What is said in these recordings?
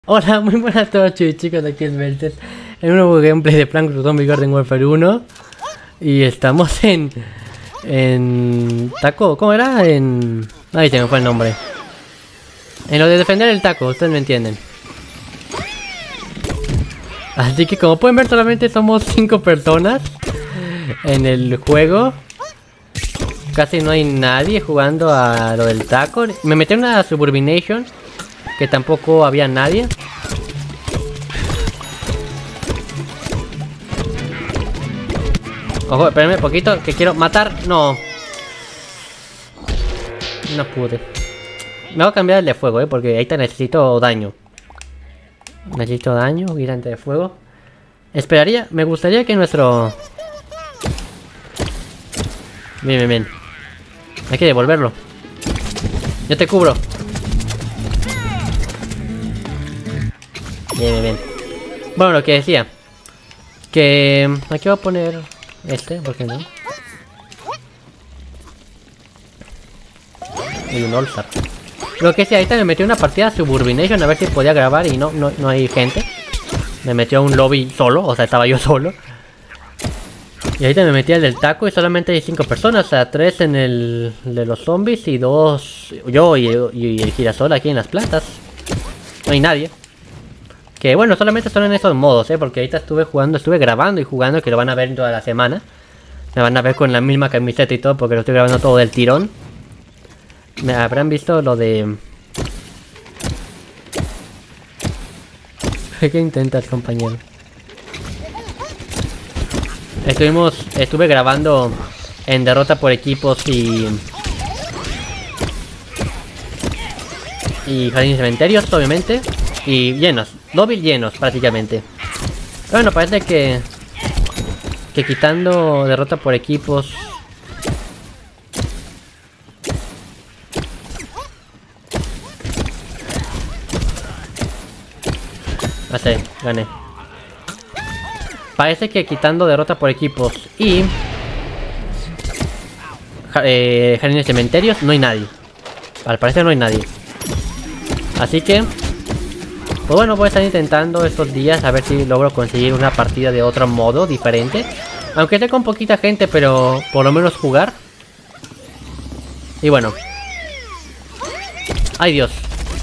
Hola, muy buenas a todos chicos, aquí es Beltes en un nuevo gameplay de Plants vs Zombies Garden Warfare 1. Y estamos en taco, ¿cómo era? Ahí se me fue el nombre. En lo de defender el taco, ustedes me entienden. Así que como pueden ver, solamente somos 5 personas en el juego. Casi no hay nadie jugando a lo del taco. Me metí en una Suburbination, que tampoco había nadie. Ojo, espérenme un poquito, que quiero matar. No. No pude. Me voy a cambiar el de fuego, porque ahí necesito daño. Necesito daño, gigante de fuego. Esperaría, me gustaría que nuestro... Bien. Hay que devolverlo. Yo te cubro. Bien. Bueno, lo que decía, que aquí voy a poner ¿por qué no? Y un All-Star. Lo que decía, ahorita me metí una partida de Suburbination a ver si podía grabar y no hay gente. Me metió a un lobby solo, o sea, estaba yo solo. Y ahorita me metí al del taco y solamente hay 5 personas, o sea, 3 en el de los zombies y 2 yo y el girasol aquí en las plantas. No hay nadie. Que bueno, solamente son en esos modos, porque ahorita estuve grabando y jugando, que lo van a ver toda la semana. Me van a ver con la misma camiseta y todo, porque lo estoy grabando todo del tirón. Me habrán visto lo de... ¿Qué intentas, compañero? Estuve grabando en derrota por equipos y jardines cementerios, obviamente. Y llenos, lobbies llenos prácticamente. Bueno, parece que quitando derrota por equipos. No sé, gané. Parece que quitando derrota por equipos y jardines cementerios no hay nadie. Al parecer no hay nadie. Así que pues bueno, voy a estar intentando estos días a ver si logro conseguir una partida de otro modo diferente. Aunque esté con poquita gente, pero por lo menos jugar. Y bueno. ¡Ay, Dios!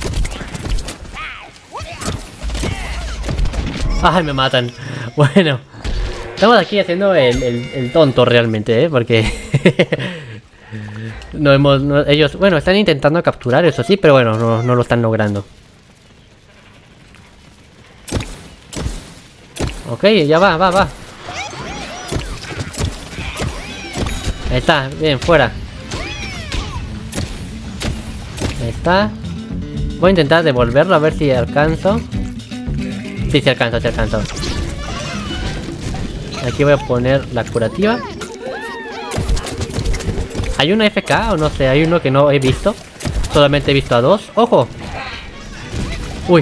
¡Ay, me matan! Bueno. Estamos aquí haciendo el tonto realmente, porque... ellos, bueno, están intentando capturar, eso sí, pero bueno, no lo están logrando. Ok, ya va. Ahí está, bien, fuera. Ahí está. Voy a intentar devolverlo a ver si alcanzo. Sí, alcanzo. Aquí voy a poner la curativa. ¿Hay una FK o no sé? Hay uno que no he visto. Solamente he visto a 2. ¡Ojo! Uy.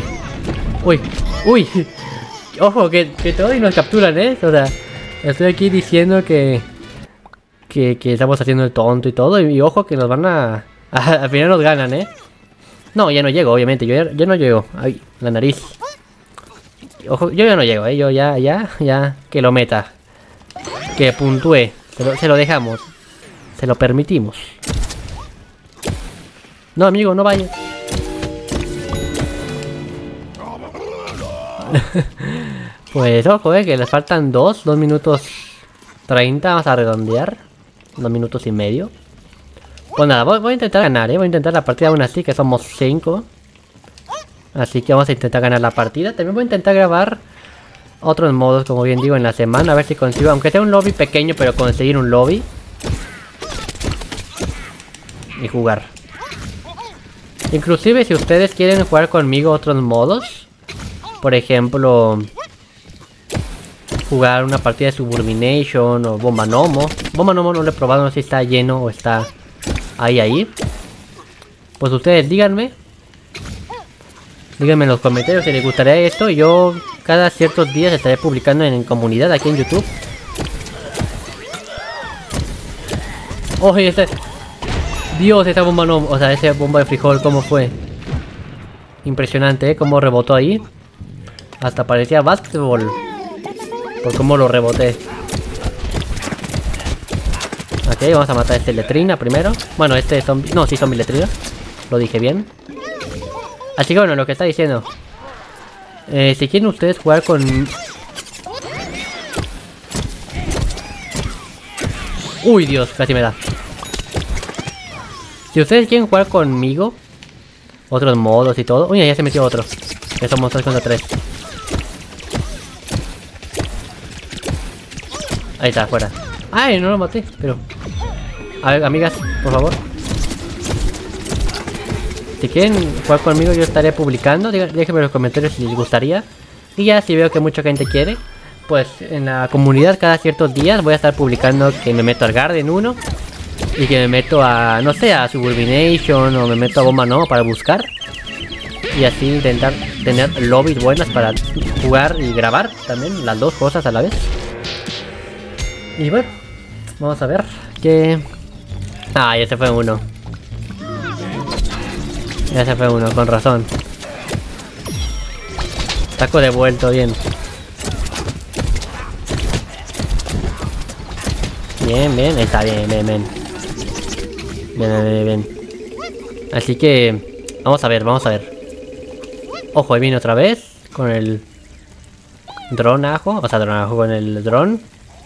Ojo, que todos nos capturan, O sea, estoy aquí diciendo que estamos haciendo el tonto y todo. Y ojo que nos van al final nos ganan, No, ya no llego, obviamente. Yo ya no llego. Ay, la nariz. Ojo, yo ya no llego, Yo ya. Que lo meta. Que puntúe. Se lo dejamos. Se lo permitimos. No, amigo, no vayas. Pues ojo, que les faltan 2 minutos 30, vamos a redondear. 2 minutos y medio. Pues nada, voy a intentar ganar, voy a intentar la partida aún así, que somos 5. Así que vamos a intentar ganar la partida. También voy a intentar grabar otros modos, como bien digo, en la semana. A ver si consigo, aunque sea un lobby pequeño, pero conseguir un lobby y jugar. Inclusive si ustedes quieren jugar conmigo otros modos, por ejemplo, jugar una partida de Suburbination o Bomba Gnomo. Bomba Gnomo no lo he probado, no sé si está lleno o está ahí. Pues ustedes díganme en los comentarios si les gustaría esto. Yo cada ciertos días estaré publicando en comunidad aquí en YouTube. Oye, Dios, esa bomba no, o sea, esa bomba de frijol, ¿cómo fue? Impresionante, cómo rebotó ahí. Hasta parecía básquetbol. Por cómo lo reboté. Ok, vamos a matar a este letrina primero. Bueno, este zombie... No, sí, zombie letrina. Lo dije bien. Así que bueno, lo que está diciendo. Si quieren ustedes jugar con... Uy, Dios, casi me da. Si ustedes quieren jugar conmigo, otros modos y todo... Uy, ya se metió otro. Que somos 3 contra 3. Ahí está, afuera. Ay, no lo maté, pero... A ver, amigas, por favor. Si quieren jugar conmigo, yo estaré publicando. Déjenme en los comentarios si les gustaría. Y ya si veo que mucha gente quiere, pues en la comunidad cada ciertos días voy a estar publicando que me meto al Garden 1. Y que me meto a, no sé, a Suburbination o me meto a Bomba No para buscar. Y así intentar tener lobbies buenas para jugar y grabar también, las dos cosas a la vez. Y bueno, vamos a ver que... Ah, ya se fue uno. Ya se fue uno, con razón. Taco devuelto, bien. Bien, bien, está bien, bien, bien. Bien, bien, bien. Así que... Vamos a ver, vamos a ver. Ojo, ahí viene otra vez. Con el... Dron ajo, o sea, dron ajo con el dron.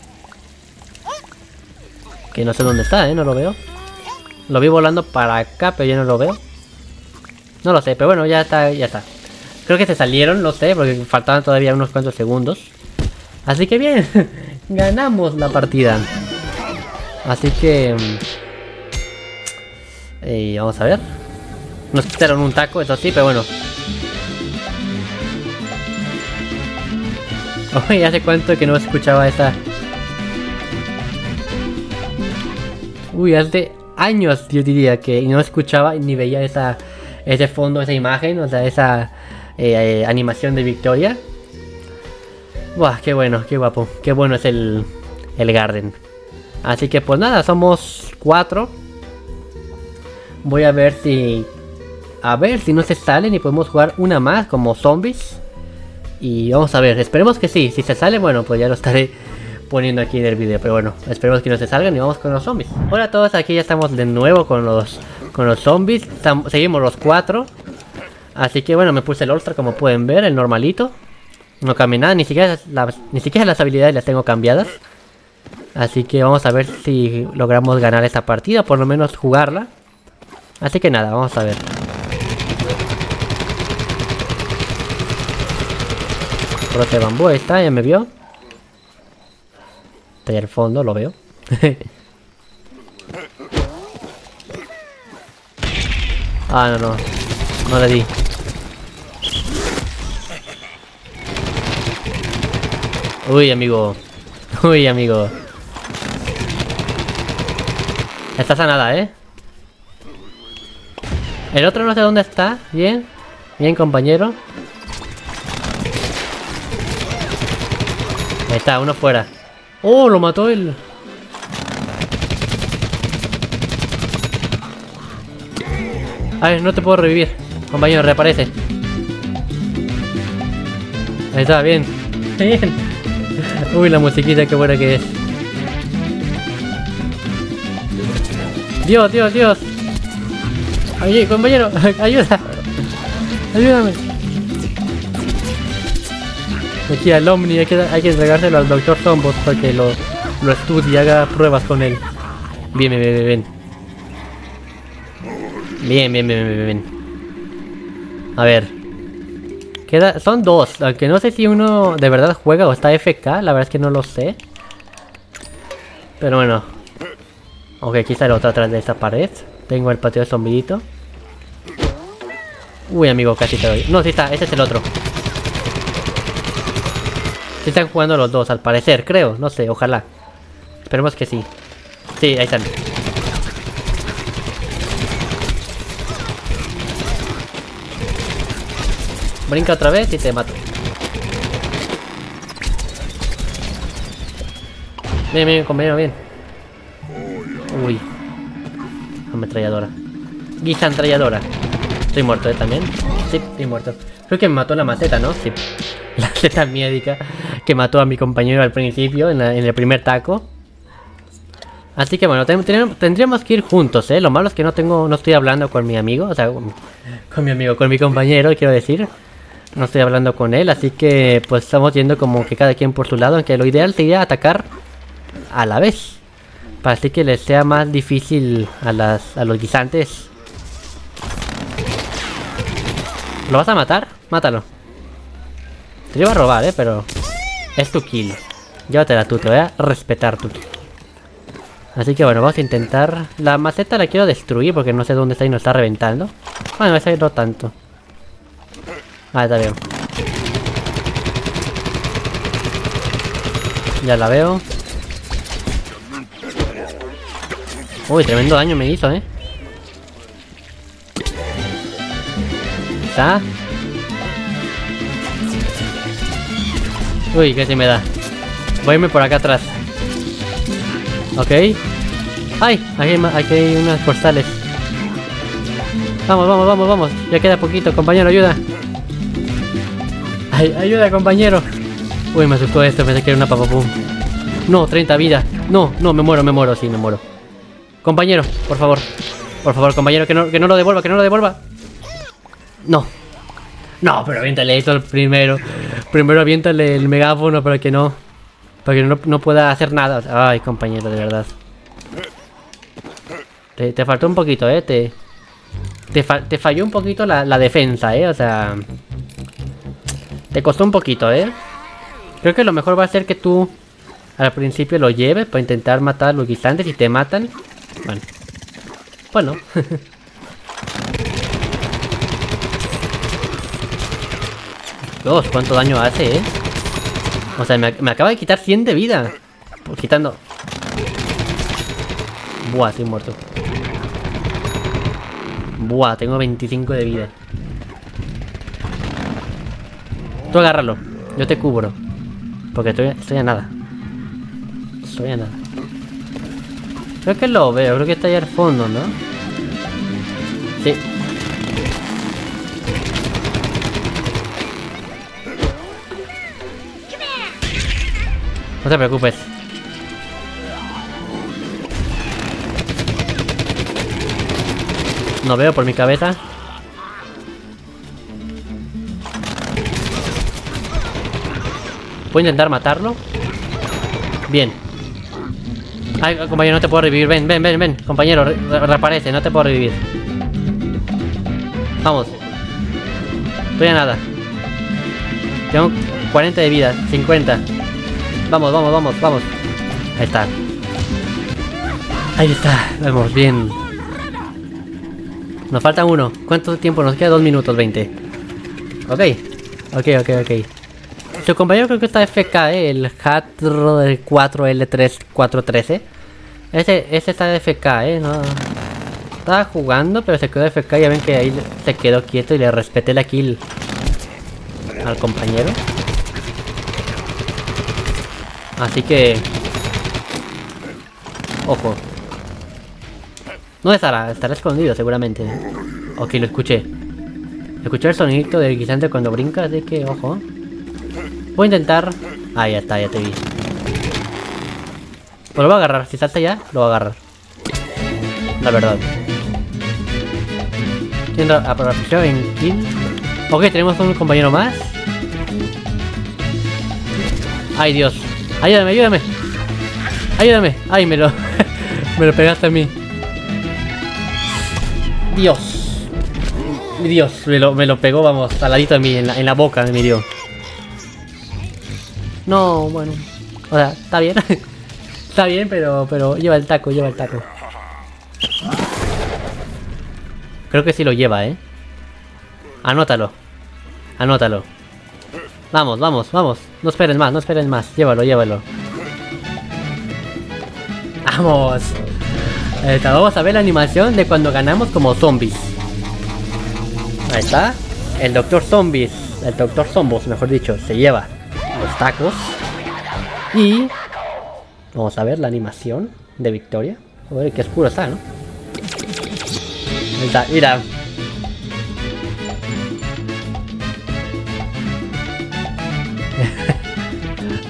Que no sé dónde está, no lo veo. Lo vi volando para acá, pero ya no lo veo. No lo sé, pero bueno, ya está, ya está. Creo que se salieron, no sé, porque faltaban todavía unos cuantos segundos. Así que bien, ganamos la partida. Así que... vamos a ver. Nos quitaron un taco, eso sí, pero bueno. Oye, ¿hace cuánto que no escuchaba esa? Uy, hace años yo diría que no escuchaba ni veía ese fondo, esa imagen, o sea, esa animación de victoria. Buah, qué bueno, qué guapo, qué bueno es el Garden. Así que pues nada, somos 4. Voy a ver si no se salen y podemos jugar una más como zombies. Y vamos a ver, esperemos que sí. Si se sale, bueno, pues ya lo estaré poniendo aquí en el video. Pero bueno, esperemos que no se salgan y vamos con los zombies. Hola a todos, aquí ya estamos de nuevo con los zombies. Seguimos los 4. Así que bueno, me puse el All-Star como pueden ver, el normalito. No cambié nada, ni siquiera las habilidades las tengo cambiadas. Así que vamos a ver si logramos ganar esta partida, por lo menos jugarla. Así que nada, vamos a ver. Brote de bambú, ahí está, ya me vio. Está ahí al fondo, lo veo. Ah, no le di. Uy, amigo. Uy, amigo. Está sanada, El otro no sé dónde está. Bien. Bien, compañero. Ahí está, uno fuera. Oh, lo mató él. A ver, no te puedo revivir. Compañero, reaparece. Ahí está, bien. Bien. Uy, la musiquita, qué buena que es. Dios, Dios, Dios. Oye, compañero, ayuda. Ayúdame. Aquí al Omni hay que entregárselo al Dr. Zombos para que lo estudie y haga pruebas con él. Bien, bien, bien, bien. Bien, bien, bien, bien, bien. A ver. Son 2, aunque no sé si uno de verdad juega o está FK, la verdad es que no lo sé. Pero bueno. Ok, aquí está el otro atrás de esta pared. Tengo el patio de zombidito. Uy, amigo, casi te doy. No, sí está, ese es el otro. Sí están jugando los dos, al parecer, creo. No sé, ojalá. Esperemos que sí. Sí, ahí están. Brinca otra vez y te mato. Bien, bien, compañero, bien. Uy. Ametralladora. Guisa ametralladora. Estoy muerto, también. Sí, estoy muerto. Creo que me mató la maceta, ¿no? Sí. La maceta médica que mató a mi compañero al principio, en el primer taco. Así que bueno, tendríamos que ir juntos, ¿eh? Lo malo es que no estoy hablando con mi amigo, o sea, con mi compañero, quiero decir. No estoy hablando con él, así que pues estamos yendo como que cada quien por su lado, aunque lo ideal sería atacar a la vez. Para así que les sea más difícil a los guisantes. ¿Lo vas a matar? Mátalo. Te lo iba a robar, pero es tu kill. Llévatela tú, te voy a respetar tu kill. Así que bueno, vamos a intentar. La maceta la quiero destruir porque no sé dónde está y nos está reventando. Bueno, esa no tanto. Ah, está bien. Ya la veo. Uy, tremendo daño me hizo, ¿Está? Uy, casi me da. Voy a irme por acá atrás. Ok. ¡Ay! Aquí hay unas postales. Vamos, vamos, vamos, vamos. Ya queda poquito, compañero, ayuda. Ay, ayuda, compañero. Uy, me asustó esto, pensé que era una papapum. No, 30 vidas. No, no, me muero, sí, me muero. Compañero, por favor. Por favor, compañero, que no lo devuelva, que no lo devuelva. No. No, pero aviéntale eso primero. Primero aviéntale el megáfono para que no pueda hacer nada. Ay, compañero, de verdad. Te faltó un poquito, te falló un poquito la defensa, o sea... Te costó un poquito, Creo que lo mejor va a ser que tú al principio lo lleves para intentar matar a los guisantes y te matan. Bueno. Dios, cuánto daño hace, O sea, me acaba de quitar 100 de vida. Pues quitando. Buah, estoy muerto. Buah, tengo 25 de vida. Tú agárralo, yo te cubro. Porque estoy a nada. Estoy a nada. Creo que lo veo, creo que está ahí al fondo, ¿no? Sí. No te preocupes. No veo por mi cabeza. ¿Puedo intentar matarlo? Bien. Ay, compañero, no te puedo revivir. Ven. Compañero, reaparece, no te puedo revivir. Vamos. Estoy a nada. Tengo 40 de vida, 50. Vamos. Ahí está. Ahí está. Vamos, bien. Nos falta uno. ¿Cuánto tiempo nos queda? 2 minutos 20. Ok. Su compañero creo que está FK, el Hatro del 4L3413. Ese está FK, no. Estaba jugando, pero se quedó FK. Ya ven que ahí se quedó quieto y le respeté la kill al compañero. Así que... Ojo. ¿Dónde estará? Estará escondido seguramente. Ok, lo escuché. Escuché el sonidito del guisante cuando brinca, así que ojo. Voy a intentar... Ah, ya está, ya te vi. Pues lo voy a agarrar, si salta ya, lo voy a agarrar. La verdad. Tiendo a aprovechar en kill. Ok, tenemos un compañero más. Ay, Dios. Ayúdame. Ay, me lo pegaste a mí. Dios, me lo pegó, vamos, al ladito de mí, en la boca me dio. No, bueno. O sea, está bien. Está bien, pero lleva el taco. Creo que sí lo lleva, Anótalo. Vamos. No esperes más. Llévalo. Vamos. Vamos a ver la animación de cuando ganamos como zombies. Ahí está. El doctor Zombos, mejor dicho, se lleva los tacos. Y vamos a ver la animación de victoria. Joder, qué oscuro está, ¿no? Ahí está, mira.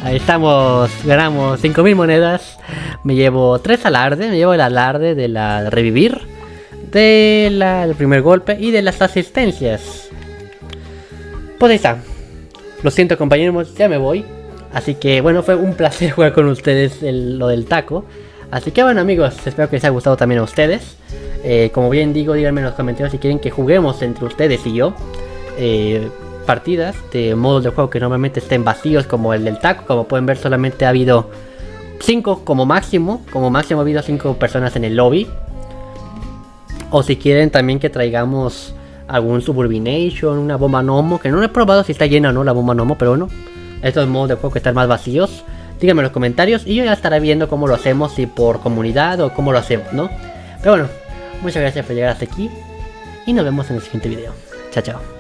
Ahí estamos, ganamos 5000 monedas. Me llevo 3 alardes, me llevo el alarde de la revivir, del primer golpe y de las asistencias. Pues ahí está. Lo siento compañeros, ya me voy. Así que bueno, fue un placer jugar con ustedes lo del taco. Así que bueno amigos, espero que les haya gustado también a ustedes. Como bien digo, díganme en los comentarios si quieren que juguemos entre ustedes y yo partidas de modos de juego que normalmente estén vacíos como el del taco. Como pueden ver, solamente ha habido 5 como máximo ha habido 5 personas en el lobby. O si quieren también que traigamos algún Suburbination, una bomba Nomo, que no he probado si está llena o no la bomba Nomo, pero bueno, estos modos de juego que están más vacíos, díganme en los comentarios y yo ya estaré viendo cómo lo hacemos, si por comunidad o cómo lo hacemos, ¿no? Pero bueno, muchas gracias por llegar hasta aquí y nos vemos en el siguiente video. Chao, chao.